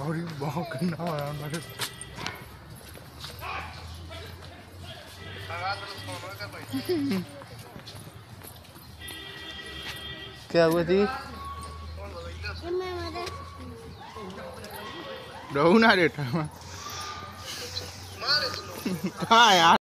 और बहुत करना है हमारे क्या हुआ थी रहू ना रेट कहाँ यार